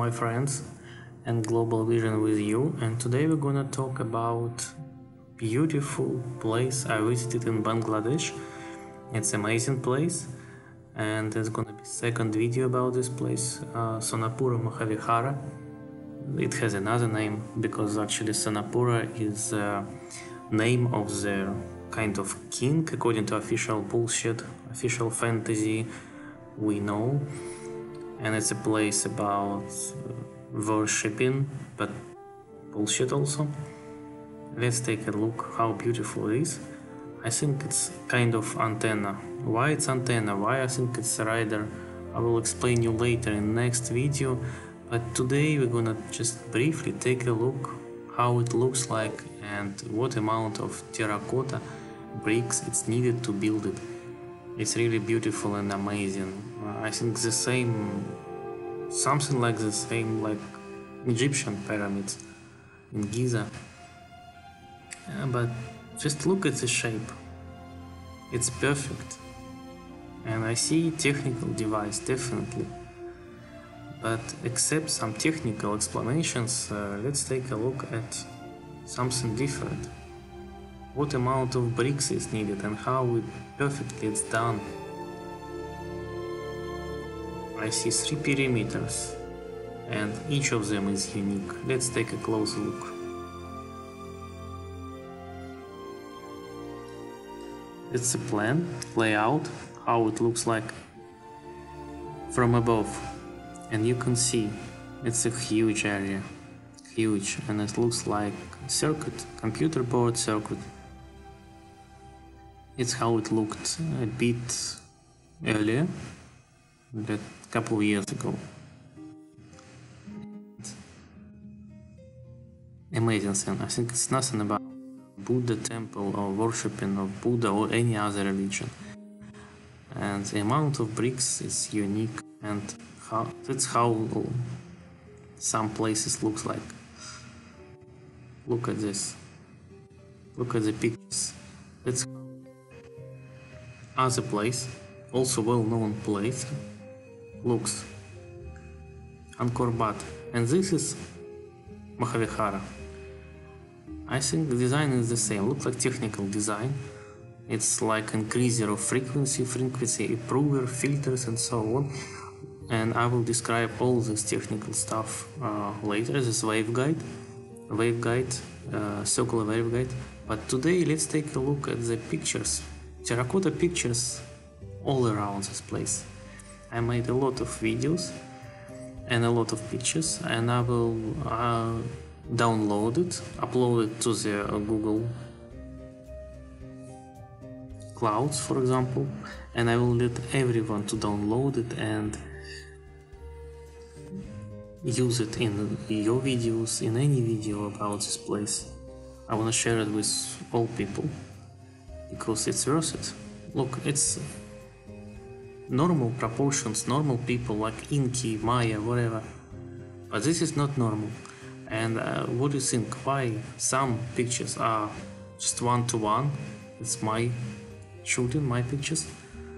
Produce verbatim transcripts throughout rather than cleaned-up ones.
my friends, and Global Vision with you, and today we're gonna talk about beautiful place I visited in Bangladesh. It's amazing place, and there's gonna be second video about this place, uh, Sonapura Mahavihara. It has another name because actually Sonapura is uh, name of the kind of king according to official bullshit, official fantasy we know, and it's a place about worshipping, but bullshit also. Let's take a look how beautiful it is. I think it's kind of antenna. Why it's antenna? Why I think it's a rider? I will explain you later in next video, but today we're gonna just briefly take a look how it looks like and what amount of terracotta bricks it's needed to build it. It's really beautiful and amazing. Uh, I think the same, something like the same like Egyptian pyramids in Giza. Uh, but just look at the shape. It's perfect. And I see technical device definitely. But except some technical explanations, uh, let's take a look at something different. What amount of bricks is needed and how it perfectly it's done. I see three perimeters and each of them is unique. Let's take a closer look. It's a plan, layout, how it looks like from above. And you can see it's a huge area, huge, and it looks like circuit, computer board circuit. It's how it looked a bit earlier, that couple of years ago. Amazing thing. I think it's nothing about Buddha temple or worshipping of Buddha or any other religion. And the amount of bricks is unique, and how, that's how some places looks like. Look at this. Look at the pictures. That's other place, also well-known place, looks Angkor Wat, and this is Mahavihara. I think the design is the same, looks like technical design. It's like increaser of frequency, frequency improver, filters and so on. And I will describe all this technical stuff uh, later. This waveguide, waveguide, uh, circular waveguide. But today let's take a look at the pictures. Terracotta pictures all around this place. I made a lot of videos and a lot of pictures, and I will uh, download it, upload it to the uh, Google Clouds, for example, and I will let everyone to download it and use it in your videos, in any video about this place. I want to share it with all people because it's worth it. Look, it's normal proportions, normal people like Inky, Maya, whatever. But this is not normal. And uh, what do you think? Why some pictures are just one to one? It's my shooting, my pictures.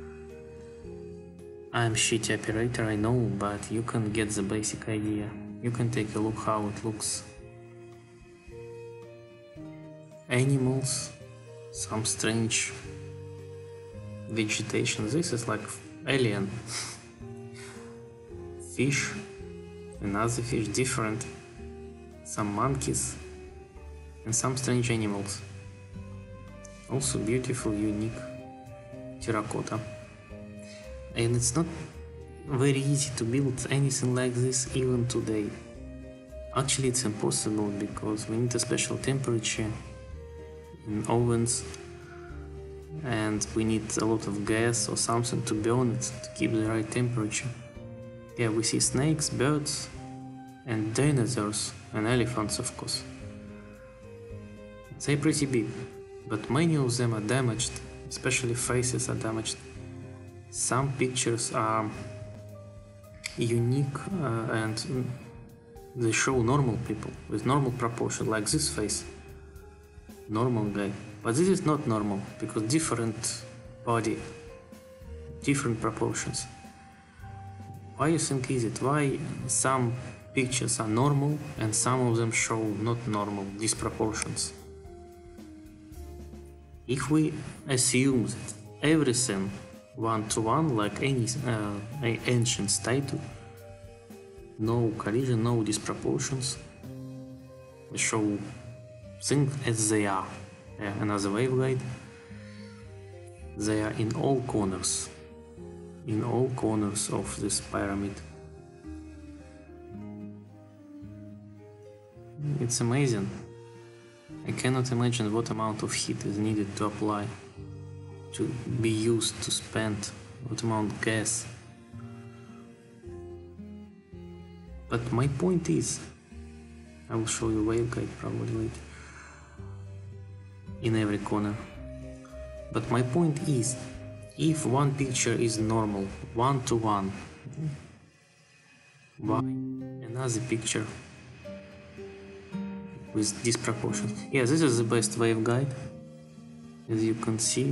I'm shitty operator, I know, but you can get the basic idea. You can take a look how it looks. Animals, some strange vegetation. This is like alien. Fish, another fish, different. Some monkeys and some strange animals. Also beautiful, unique terracotta. And it's not very easy to build anything like this even today. Actually, it's impossible because we need a special temperature in ovens, and we need a lot of gas or something to burn it to keep the right temperature. Yeah, we see snakes, birds, and dinosaurs, and elephants, of course. They're pretty big, but many of them are damaged, especially faces are damaged. Some pictures are unique uh, and they show normal people with normal proportion, like this face. Normal guy. But this is not normal, because different body, different proportions. Why you think is it? Why some pictures are normal and some of them show not normal disproportions. If we assume that everything one-to-one, like any uh, ancient statue, no collision, no disproportions, we show things as they are. Yeah, another waveguide. They are in all corners, in all corners of this pyramid. It's amazing. I cannot imagine what amount of heat is needed to apply, to be used, to spend, what amount of gas. But my point is, I will show you waveguide probably later, in every corner. But my point is, if one picture is normal, one to one, why another picture with disproportion? Yeah, this is the best waveguide. As you can see,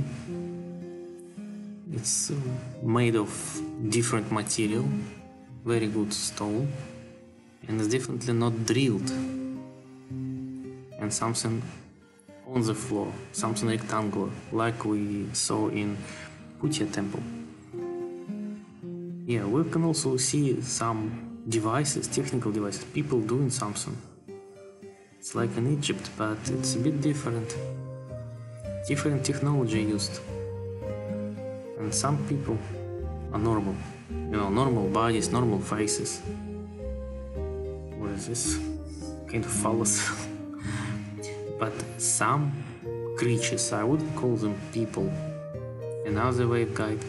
it's made of different material, very good stone, and it's definitely not drilled. And something on the floor, something rectangular, like we saw in Putia temple. Yeah, we can also see some devices, technical devices, people doing something. It's like in Egypt, but it's a bit different. Different technology used. And some people are normal. You know, normal bodies, normal faces. What is this? Kind of phallus. But some creatures, I wouldn't call them people. Another waveguide.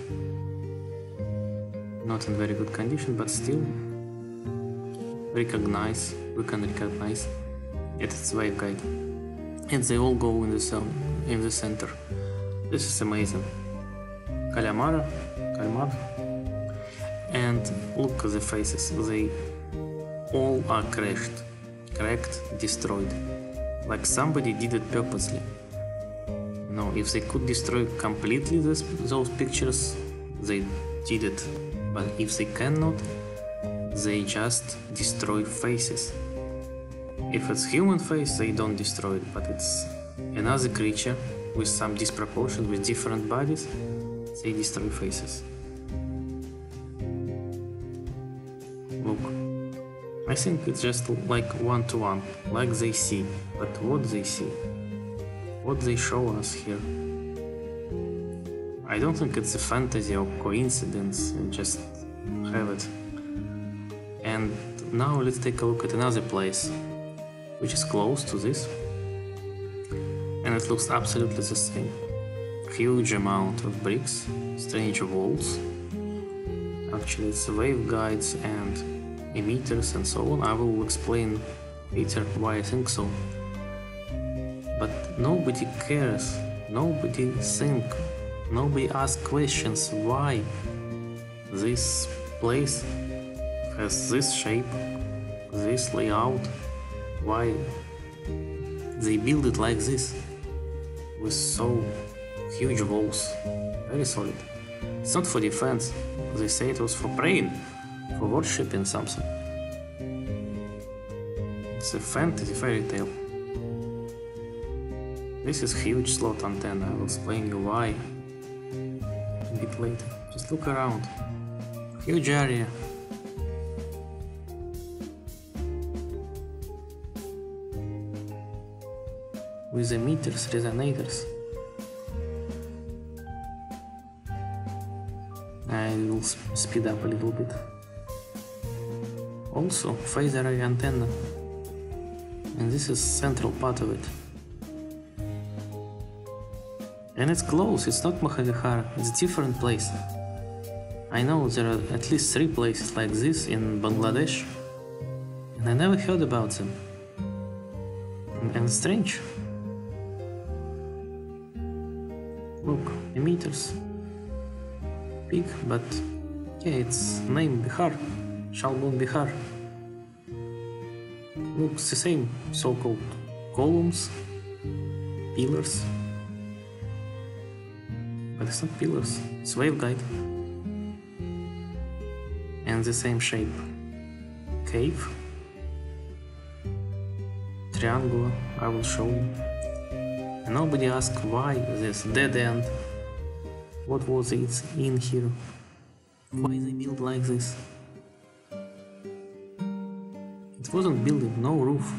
Not in very good condition, but still recognize, we can recognize it's waveguide. And they all go in the cell, in the center. This is amazing. Calamara, Calmar. And look at the faces. They all are crashed, cracked, destroyed. Like somebody did it purposely. No, if they could destroy completely this, those pictures, they did it. But if they cannot, they just destroy faces. If it's human face, they don't destroy it, but it's another creature with some disproportion, with different bodies, they destroy faces. Look, I think it's just like one-to-one, like they see, but what they see, what they show us here. I don't think it's a fantasy or coincidence, and just have it. And now let's take a look at another place, which is close to this, and it looks absolutely the same. Huge amount of bricks, strange walls. Actually, it's waveguides and emitters and so on. I will explain later why I think so. But nobody cares, nobody think, nobody asks questions why this place has this shape, this layout, why they build it like this, with so huge walls, very solid. It's not for defense, they say it was for praying, for worshipping something. It's a fantasy fairy tale. This is huge slot antenna, I will explain you why a bit later. Just look around. Huge area. With emitters, resonators. I will speed up a little bit. Also, phased array antenna. And this is central part of it. And it's close, it's not Mahadvihara, it's a different place. I know there are at least three places like this in Bangladesh, and I never heard about them. And, and strange. Look, emitters. Big, but yeah, it's name Bihar, Shalbon Bihar. Looks the same, so-called columns, pillars. But it's not pillars, it's waveguide. And the same shape. Cave, triangular, I will show you. And nobody asked why this dead end. What was it in here? Why they built like this? It wasn't building, no roof.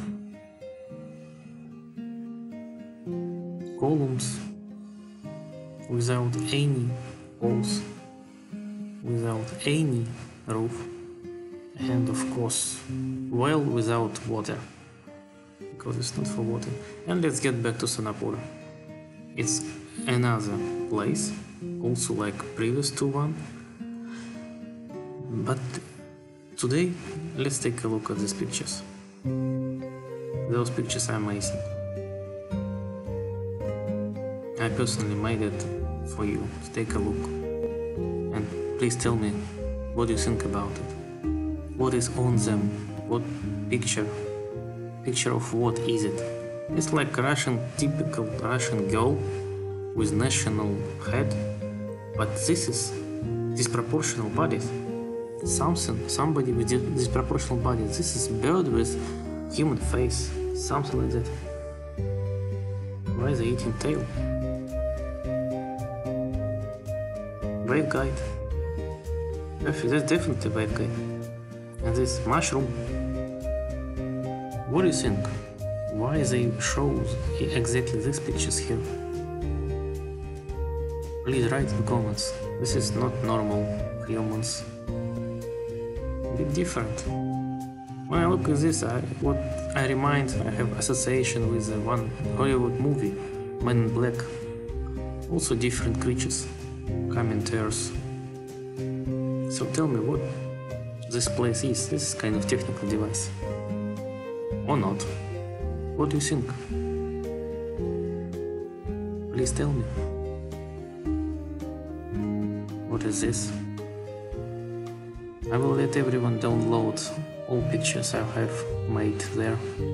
Columns without any walls, without any roof, and of course well without water, because it's not for water. And let's get back to Sonapur. It's another place, also like previous to one, but today let's take a look at these pictures. Those pictures are amazing. I personally made it for you to take a look, and please tell me what do you think about it. What is on them? What picture? Picture of what is it? It's like Russian, typical Russian girl with national head, but this is disproportional bodies. Something, somebody with disproportional body. This is bird with human face, something like that. Why is they eating tail? Wave guide. That's definitely wave guide. And this mushroom. What do you think? Why they show exactly these pictures here? Please write in comments. This is not normal humans. A bit different. When I look at this, I, what I remind, I have association with the one Hollywood movie, Man in Black. Also different creatures coming to Earth. So tell me what this place is, this kind of technical device. Or not. What do you think? Please tell me. What is this? I will let everyone download all pictures I have made there.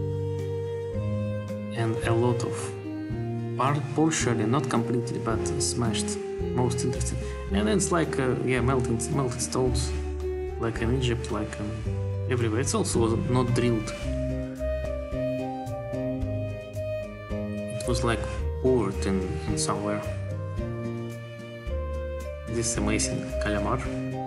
And a lot of part, partially, not completely, but smashed. Most interesting. And it's like, uh, yeah, melting, melted stones. Like in Egypt, like um, everywhere. It's also not drilled. It was like poured in, in somewhere. This amazing calamar.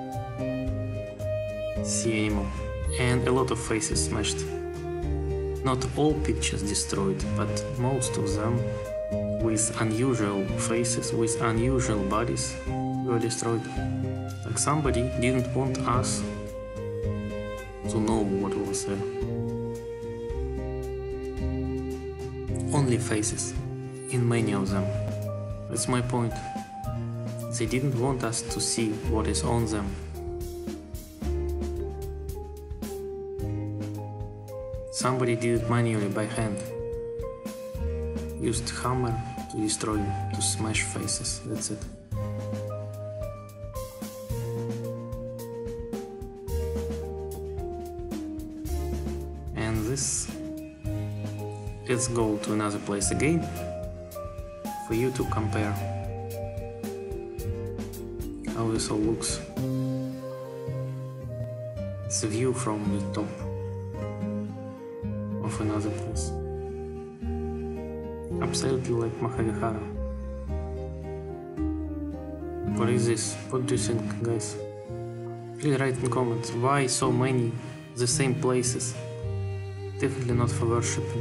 Sea animal. And a lot of faces smashed. Not all pictures destroyed, but most of them with unusual faces, with unusual bodies were destroyed. Like somebody didn't want us to know what was there. Only faces, in many of them. That's my point. They didn't want us to see what is on them. Somebody did it manually by hand. Used hammer to destroy, to smash faces, that's it. And this, let's go to another place again, for you to compare how this all looks. It's a view from the top of another place. Absolutely like Mahayahara. What is this? What do you think, guys? Please write in comments why so many the same places. Definitely not for worshipping.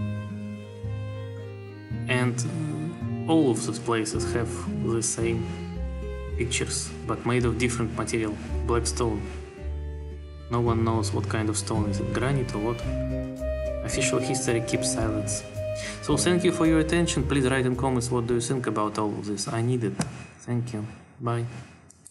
And all of those places have the same pictures, but made of different material, black stone. No one knows what kind of stone, is it granite or what? Official history keeps silence. So thank you for your attention. Please write in comments what do you think about all of this. I need it. Thank you. Bye.